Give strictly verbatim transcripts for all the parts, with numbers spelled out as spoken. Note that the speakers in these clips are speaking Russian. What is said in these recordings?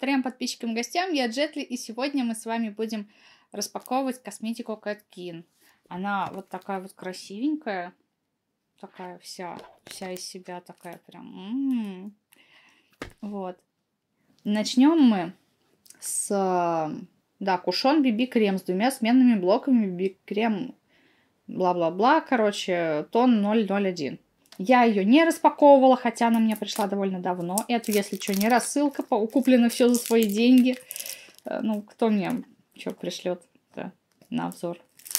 трем подписчикам и гостям, я Джетли, и сегодня мы с вами будем распаковывать косметику Кэткин. Она вот такая вот красивенькая, такая вся, вся из себя такая прям. М-м-м. Вот. Начнем мы с, да, Кушон би би крем с двумя сменными блоками би би крем, бла-бла-бла, короче, тон ноль ноль один. Я ее не распаковывала, хотя она мне пришла довольно давно. Это, если что, не рассылка, куплено все за свои деньги. Ну, кто мне что пришлет на обзор?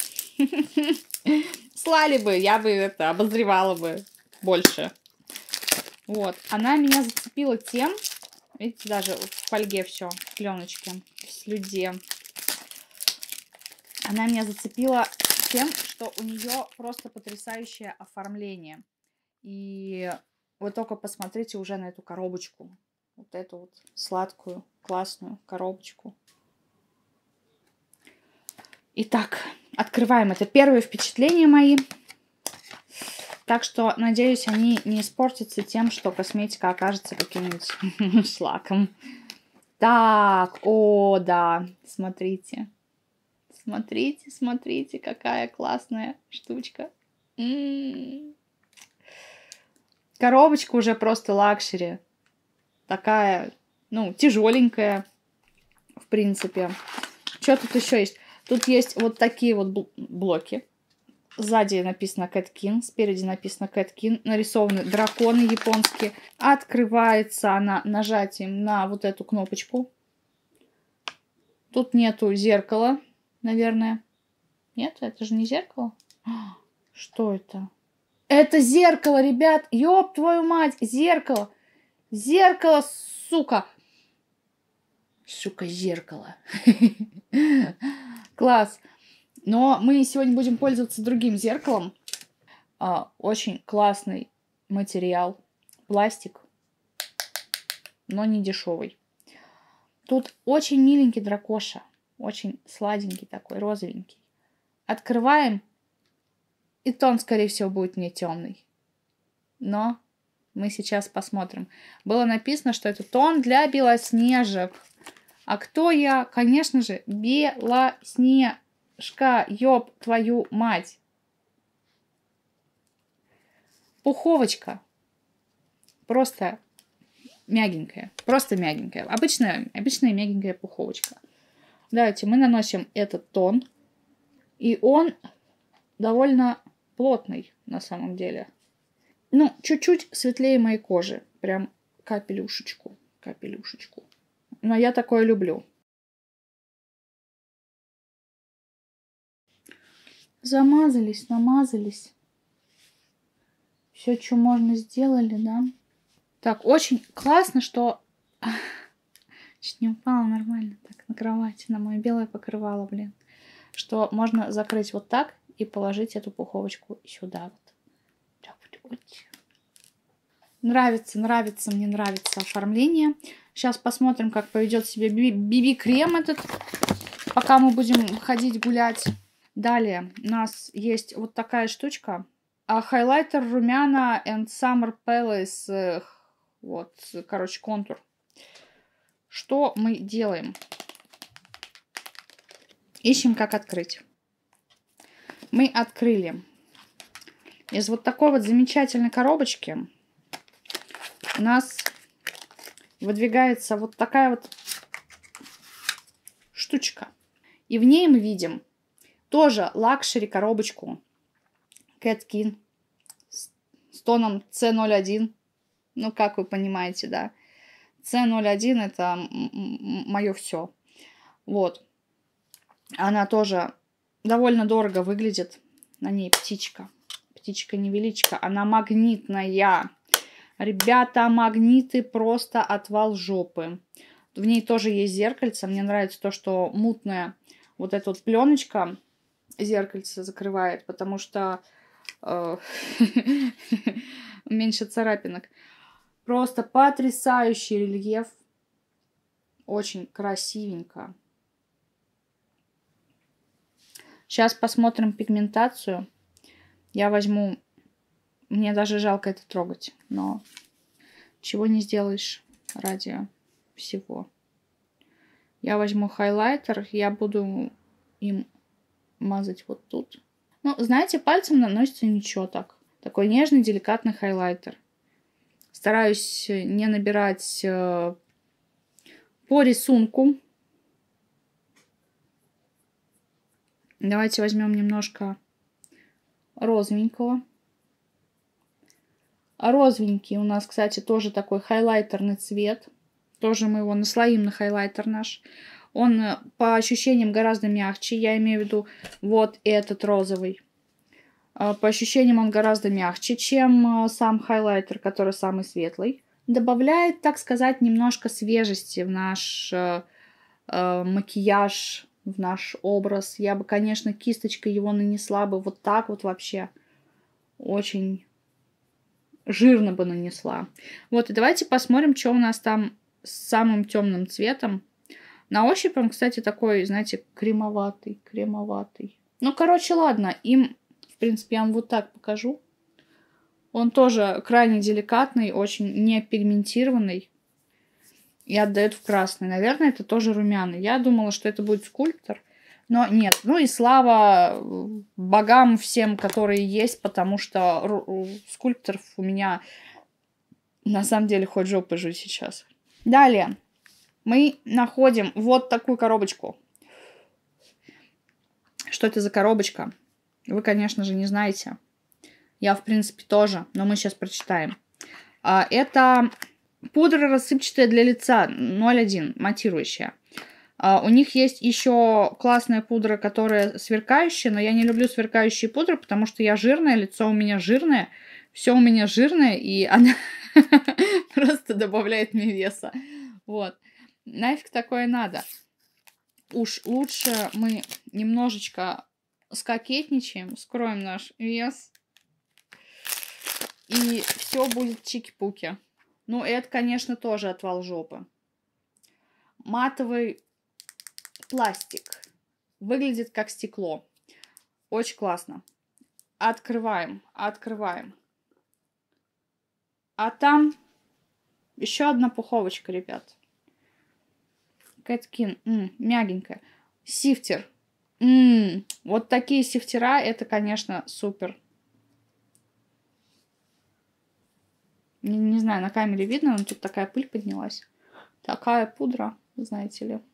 Слали бы, я бы это обозревала бы больше. Вот, она меня зацепила тем, видите, даже в фольге все, в пленочке, в слюде. Она меня зацепила тем, что у нее просто потрясающее оформление. И вы только посмотрите уже на эту коробочку. Вот эту вот сладкую, классную коробочку. Итак, открываем. Это первые впечатления мои. Так что, надеюсь, они не испортятся тем, что косметика окажется каким-нибудь шлаком. Так, о, да, смотрите. Смотрите, смотрите, какая классная штучка. М-м-м. Коробочка уже просто лакшери. Такая, ну, тяжеленькая, в принципе. Что тут еще есть? Тут есть вот такие вот блоки. Сзади написано Кэткин, спереди написано Кэткин. Нарисованы драконы японские. Открывается она нажатием на вот эту кнопочку. Тут нету зеркала, наверное. Нет, это же не зеркало. Что это? Это зеркало, ребят! Ёб твою мать! Зеркало! Зеркало, сука! Сука, зеркало. Класс! Но мы сегодня будем пользоваться другим зеркалом. А, очень классный материал. Пластик. Но не дешевый. Тут очень миленький дракоша. Очень сладенький такой, розовенький. Открываем. И тон, скорее всего, будет не темный. Но мы сейчас посмотрим. Было написано, что это тон для белоснежек. А кто я? Конечно же, Белоснежка. Ёб твою мать. Пуховочка. Просто мягенькая. Просто мягенькая. Обычная, обычная мягенькая пуховочка. Давайте мы наносим этот тон. И он довольно плотный на самом деле. Ну, чуть-чуть светлее моей кожи. Прям капелюшечку. Капелюшечку. Но я такое люблю. Замазались, намазались. Все, что можно, сделали, да? Так, очень классно, что... Чуть не упала нормально. Так, на кровати, на мое белое покрывало, блин. Что можно закрыть вот так и положить эту пуховочку сюда вот. Нравится, нравится, мне нравится оформление. Сейчас посмотрим, как поведет себя би би крем этот, пока мы будем ходить гулять. Далее у нас есть вот такая штучка. А хайлайтер румяна and Summer Palace. Вот, короче, контур. Что мы делаем? Ищем, как открыть. Мы открыли. Из вот такой вот замечательной коробочки у нас выдвигается вот такая вот штучка. И в ней мы видим тоже лакшери коробочку Кэткин с тоном си ноль один. Ну, как вы понимаете, да. си ноль один это мое все. Вот. Она тоже довольно дорого выглядит. На ней птичка. Птичка-невеличка. Она магнитная. Ребята, магниты просто отвал жопы. В ней тоже есть зеркальце. Мне нравится то, что мутная вот эта вот пленочка зеркальце закрывает, потому что э, меньше царапинок. Просто потрясающий рельеф. Очень красивенько. Сейчас посмотрим пигментацию. Я возьму... Мне даже жалко это трогать, но чего не сделаешь ради всего. Я возьму хайлайтер, я буду им мазать вот тут. Ну, знаете, пальцем наносится ничего так. Такой нежный, деликатный хайлайтер. Стараюсь не набирать э, по рисунку. Давайте возьмем немножко розовенького. Розовенький у нас, кстати, тоже такой хайлайтерный цвет. Тоже мы его наслоим на хайлайтер наш. Он по ощущениям гораздо мягче. Я имею в виду вот этот розовый. По ощущениям он гораздо мягче, чем сам хайлайтер, который самый светлый. Добавляет, так сказать, немножко свежести в наш э, макияж, в наш образ. Я бы, конечно, кисточкой его нанесла бы вот так вот вообще. Очень жирно бы нанесла. Вот, и давайте посмотрим, что у нас там с самым темным цветом. На ощупь он, кстати, такой, знаете, кремоватый, кремоватый. Ну, короче, ладно, им, в принципе, я вам вот так покажу. Он тоже крайне деликатный, очень не пигментированный. И отдает в красный. Наверное, это тоже румяный. Я думала, что это будет скульптор. Но нет. Ну и слава богам всем, которые есть, потому что скульпторов у меня на самом деле хоть жопы жуй сейчас. Далее мы находим вот такую коробочку. Что это за коробочка? Вы, конечно же, не знаете. Я, в принципе, тоже, но мы сейчас прочитаем. Это пудра рассыпчатая для лица ноль один, матирующая. У них есть еще классная пудра, которая сверкающая, но я не люблю сверкающие пудры, потому что я жирная, лицо у меня жирное, все у меня жирное, и она просто добавляет мне веса. Вот. Нафиг такое надо. Уж лучше мы немножечко скокетничаем, скроем наш вес, и все будет чики-пуки. Ну, это, конечно, тоже отвал жопы. Матовый пластик. Выглядит как стекло. Очень классно. Открываем, открываем. А там еще одна пуховочка, ребят. Кэткин, м-м, мягенькая. Сифтер. М-м, вот такие сифтера, это, конечно, супер. Не, не знаю, на камере видно, но тут такая пыль поднялась. Такая пудра, знаете ли.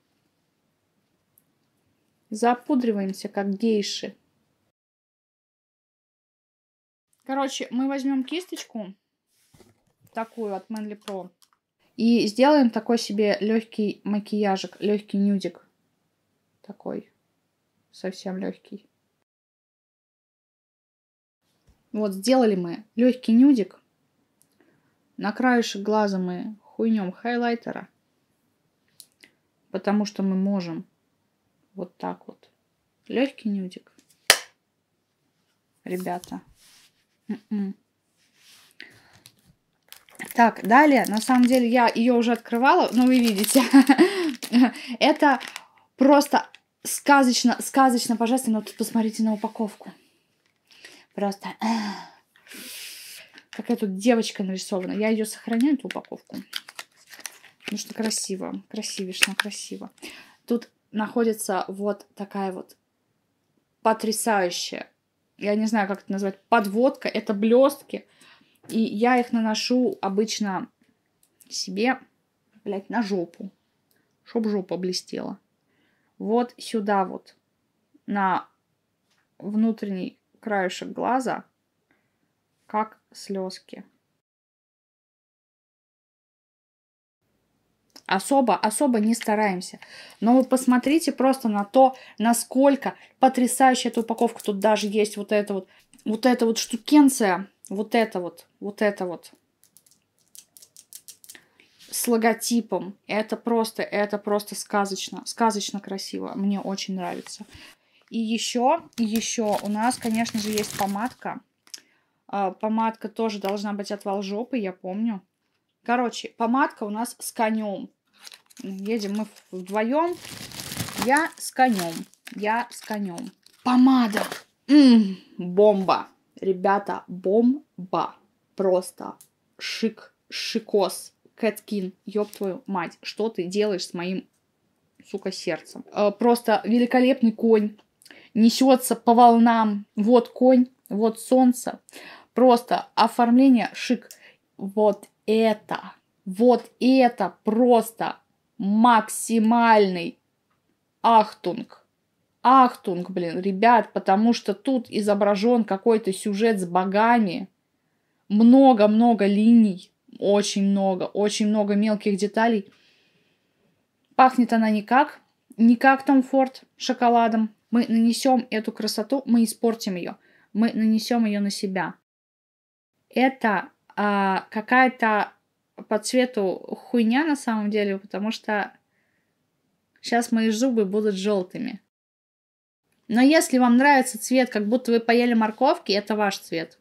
Запудриваемся, как гейши. Короче, мы возьмем кисточку, такую от Manly Pro, и сделаем такой себе легкий макияжик, легкий нюдик. Такой, совсем легкий. Вот, сделали мы легкий нюдик. На краешек глаза мы хуйнем хайлайтера, потому что мы можем. Вот так вот. Легкий нюдик. Ребята. М-м. Так, далее, на самом деле, я ее уже открывала, но вы видите. Это просто сказочно, сказочно божественно. Вот посмотрите на упаковку. Просто... Какая тут девочка нарисована. Я ее сохраняю, эту упаковку. Потому что красиво. Красивишно, красиво. Тут находится вот такая вот потрясающая, я не знаю, как это назвать, подводка. Это блестки. И я их наношу обычно себе, блядь, на жопу. Чтоб жопа блестела. Вот сюда вот. На внутренний краешек глаза. Как слезки. Особо, особо не стараемся. Но вы посмотрите просто на то, насколько потрясающая эта упаковка. Тут даже есть вот эта вот, вот эта вот штукенция. Вот это вот, вот это вот. С логотипом. Это просто, это просто сказочно. Сказочно красиво. Мне очень нравится. И еще, еще у нас, конечно же, есть помадка. Помадка тоже должна быть отвал жопы, я помню. Короче, помадка у нас с конем. Едем мы вдвоем. Я с конем. Я с конем. Помада. М-м, бомба. Ребята, бомба. Просто шик, шикос. Кэткин, ёб твою мать. Что ты делаешь с моим сука, сердцем. Э, просто великолепный конь. Несется по волнам. Вот конь, вот солнце. Просто оформление шик. Вот это, вот это просто максимальный ахтунг. Ахтунг, блин, ребят, потому что тут изображен какой-то сюжет с богами. Много-много линий. Очень много, очень много мелких деталей. Пахнет она никак, не как Том Форд шоколадом. Мы нанесем эту красоту, мы испортим ее. Мы нанесем ее на себя. Это а, какая-то по цвету хуйня на самом деле, потому что сейчас мои зубы будут желтыми. Но если вам нравится цвет, как будто вы поели морковки, это ваш цвет.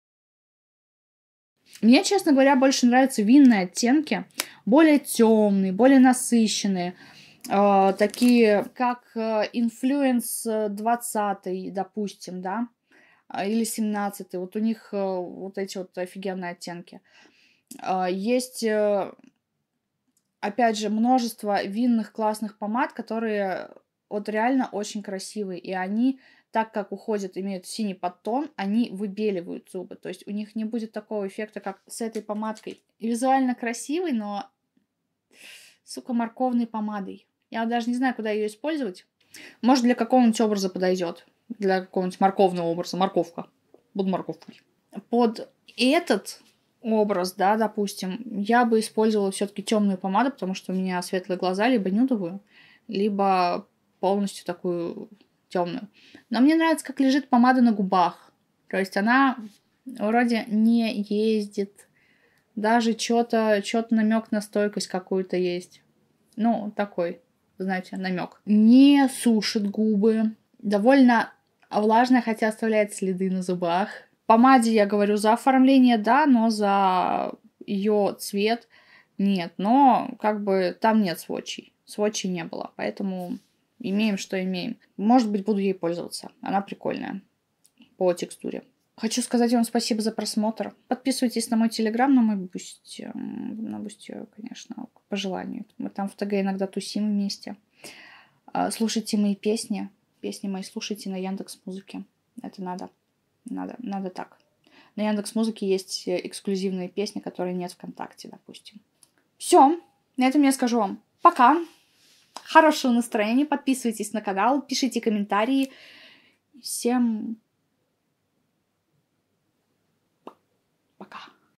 Мне, честно говоря, больше нравятся винные оттенки, более темные, более насыщенные, э, такие как инфлюенс двадцатый, допустим, да, или семнадцатый. Вот у них э, вот эти вот офигенные оттенки. Э, есть, э, опять же, множество винных классных помад, которые вот реально очень красивые, и они, так как уходят, имеют синий подтон, они выбеливают зубы. То есть у них не будет такого эффекта, как с этой помадкой. И визуально красивый, но, сука, морковной помадой. Я даже не знаю, куда ее использовать. Может, для какого-нибудь образа подойдет. Для какого-нибудь морковного образа. Морковка. Буду морковкой. Под этот образ, да, допустим, я бы использовала все-таки темную помаду, потому что у меня светлые глаза, либо нюдовую, либо полностью такую темную. Но мне нравится, как лежит помада на губах. То есть она вроде не ездит. Даже что-то, что-то намек на стойкость какую-то есть. Ну, такой, знаете, намек. Не сушит губы. Довольно влажная, хотя оставляет следы на зубах. Помаде, я говорю, за оформление, да, но за ее цвет нет. Но как бы там нет сводчей. Сводчей не было, поэтому имеем, что имеем. Может быть, буду ей пользоваться. Она прикольная по текстуре. Хочу сказать вам спасибо за просмотр. Подписывайтесь на мой телеграм, на мой бусти. На бусти, конечно, по желанию. Мы там в ТГ иногда тусим вместе. Слушайте мои песни. Песни мои слушайте на Яндекс.Музыке. Это надо. Надо, надо так. На Яндекс.Музыке есть эксклюзивные песни, которые нет ВКонтакте, допустим. Все. На этом я скажу вам пока. Хорошего настроения. Подписывайтесь на канал, пишите комментарии. Всем